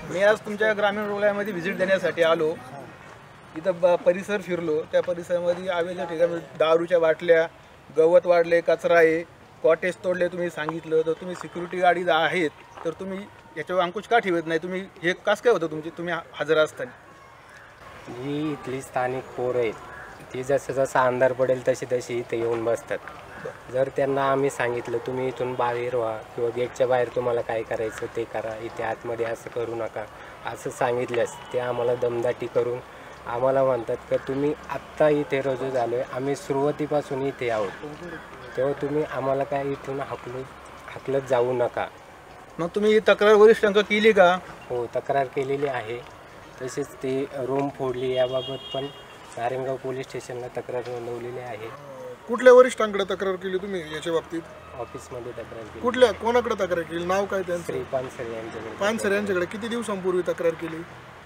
मी आज तुमच्या ग्रामीण रुग्णालयामध्ये व्हिजिट देण्यासाठी आलो. इथं परिसर फिरलो. त्या परिसरामध्ये आवेच्या ठिकाणी दारूच्या बाटल्या, गवत वाढले, कचरा आहे, कॉटेज तोडले तुम्ही सांगितलं. तर तुम्ही सिक्युरिटी गाडी आहेत तर तुम्ही याच्यावर अंकुश का ठेवत नाही? तुम्ही हे कसं काय होतं तुमची तुम्ही हजर असताना? ही इथली स्थानिक पोरं आहेत, ती जसं जसं अंधार पडेल तशी तशी इथे येऊन बसतात. जर त्यांना आम्ही सांगितलं तुम्ही इथून बाहेर व्हा किंवा गेटच्या बाहेर तुम्हाला काय करायचं ते करा, इथे आतमध्ये असं करू नका असं सांगितल्यास ते आम्हाला दमदाटी करून आम्हाला म्हणतात की तुम्ही आत्ता इथे रुजू झालो आहे, आम्ही सुरुवातीपासून इथे आहोत, तेव्हा तुम्ही आम्हाला काय इथून हाकलत जाऊ नका. मग तुम्ही ही तक्रार वरिष्ठांक केली का? हो, तक्रार केलेली आहे. तसेच ती रूम फोडली याबाबत पण नारायणगाव पोलीस स्टेशनला तक्रार नोंदवलेली आहे. कुठल्या वरिष्ठांकडे तक्रार केली तुम्ही याच्या बाबतीत? ऑफिसमध्ये तक्रार केली. कुठल्या कोणाकडे तक्रार केली? नाव काय त्यांचं? श्री पानसरे यांच्याकडे. पानसरे यांच्याकडे. किती दिवसांपूर्वी तक्रार केली?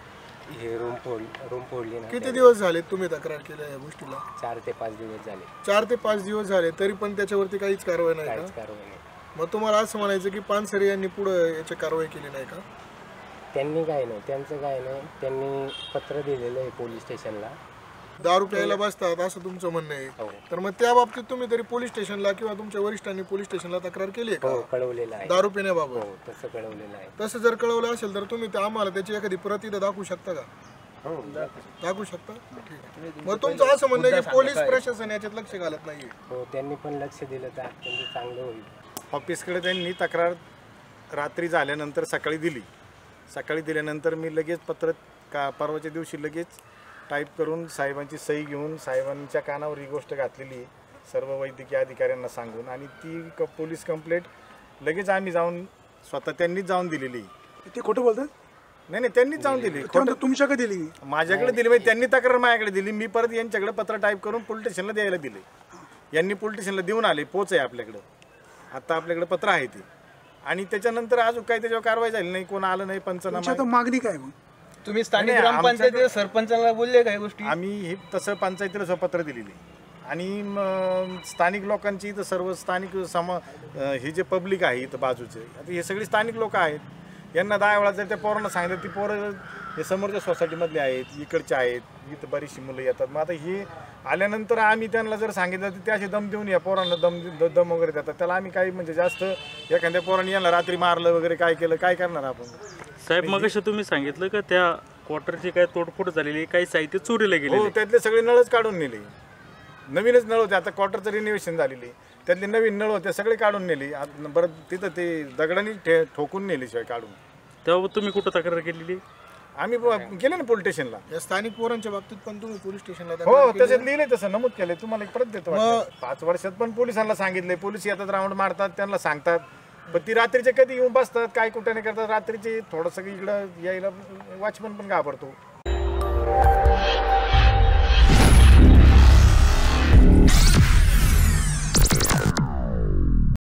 हे रूम फोडली ना. किती दिवस झाले तुम्ही तक्रार केल्या या गोष्टीला? 4 ते 5 दिवस झाले. 4 ते 5 दिवस झाले तरी पण त्याच्यावरती काहीच कारवाई नाही काहीच का? कारवाई नाही. मग तुम्हाला असं म्हणायचं की पानसरे यांनी पुढे याची कारवाई केली नाही का? त्यांनी काय नाही, त्यांचं काय नाही, त्यांनी पत्र दिलेलं आहे पोलीस स्टेशनला. दारू प्यायला बसतात असं तुमचं म्हणणं आहे. हो. तर मग त्या बाबतीत तुम्ही तरी पोलीस स्टेशनला किंवा तुमच्या वरिष्ठांनी पोलीस स्टेशनला तक्रार केली आहे हो, का कळवलेलं आहे. दारू पिण्याबाबत? हो, तसं कळवलेलं आहे. तसं जर कळवलं असेल तर तुम्ही आम्हाला त्याची एखादी प्रत इथं दाखवू शकता का? हो, दाखवू शकता? ठीक आहे. मग तुमचं असं म्हणणं आहे की पोलीस प्रशासन याच्यात लक्ष घालत नाहीये? हो, त्यांनी पण लक्ष दिलं तर अत्यंत चांगलं होईल. ऑफिसकडे त्यांनी तक्रार रात्री झाल्यानंतर सकाळी दिली. सकाळी दिल्यानंतर मी लगेच पत्र परवाच्या दिवशी लगेच टाईप करून साहेबांची सही घेऊन साहेबांच्या कानावर ही गोष्ट घातलेली सर्व वैद्यकीय अधिकाऱ्यांना सांगून, आणि ती पोलीस कंप्लेंट लगेच आम्ही जाऊन स्वतः त्यांनीच जाऊन दिलेली. ते खोटं बोलतात? नाही, त्यांनीच जाऊन दिली. तुमच्याकडे दिली? माझ्याकडे दिली म्हणजे त्यांनी तक्रार माझ्याकडे दिली. मी परत यांच्याकडे पत्र टाईप करून पोलीस स्टेशनला द्यायला दिले. यांनी पोलीस स्टेशनला देऊन आले. पोच आहे आपल्याकडं, आता आपल्याकडे पत्र आहे ते. आणि त्याच्यानंतर अजून काही त्याच्यावर कारवाई झाली नाही, कोण आलं नाही, पंचनामा. मागणी काय मग? तुम्ही स्थानिक ग्रामपंचायत सरपंचाला बोलले काही गोष्टी? आम्ही हे तसं पंचायतीला पत्र दिलेली आणि स्थानिक लोकांची इथं सर्व स्थानिक हे जे पब्लिक आहे इथं बाजूचे, आता हे सगळी स्थानिक लोक आहेत. यांना 10 वेळा जर त्या पोरांना सांगितलं, ती पोरं हे समोरच्या सोसायटीमधले आहेत, इकडचे आहेत, इथं बरीचशी मुलं येतात. मग आता हे आल्यानंतर आम्ही त्यांना जर सांगितलं तर ते असे दम देऊन या पोरांना दम वगैरे देतात. त्याला आम्ही काही म्हणजे जास्त एखाद्या पोरांनी यांना रात्री मारलं वगैरे काय केलं, काय करणार आपण? साहेब, मगाशी तुम्ही सांगितलं का त्या क्वार्टरची काय तोडफोड झालेली, काही साहित्य चोरीला गेले? हो, त्यातले सगळे नळच काढून नेले. नवीनच नळ होते, आता क्वार्टरचं रिनोव्हेशन झालेली, त्यातले नवीन नळ होते सगळे काढून नेले. बरं, तिथं ते दगडांनी ठोकून नेले शिवाय काढून. तेव्हा तुम्ही कुठं तक्रार केलेली? आम्ही गेले ना पोलीस स्टेशनला. या स्थानिक पोरांच्या बाबतीत पण तुम्ही पोलीस स्टेशनला हो, त्याच्यात लिहिले, तसं नमूद केलंय. तुम्हाला एक परत देतो. 5 वर्षात पण पोलिसांना सांगितलंय, पोलीस येतात, राऊंड मारतात, त्यांना सांगतात, पण ती रात्रीचे कधी येऊन बसतात, काय कुठे नाही करतात. रात्रीचे थोडंसं इकडं यायला वॉचमन पण घाबरतो.